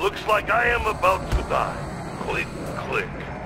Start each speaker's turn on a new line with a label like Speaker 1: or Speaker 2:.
Speaker 1: Looks like I am about to die. Click, click.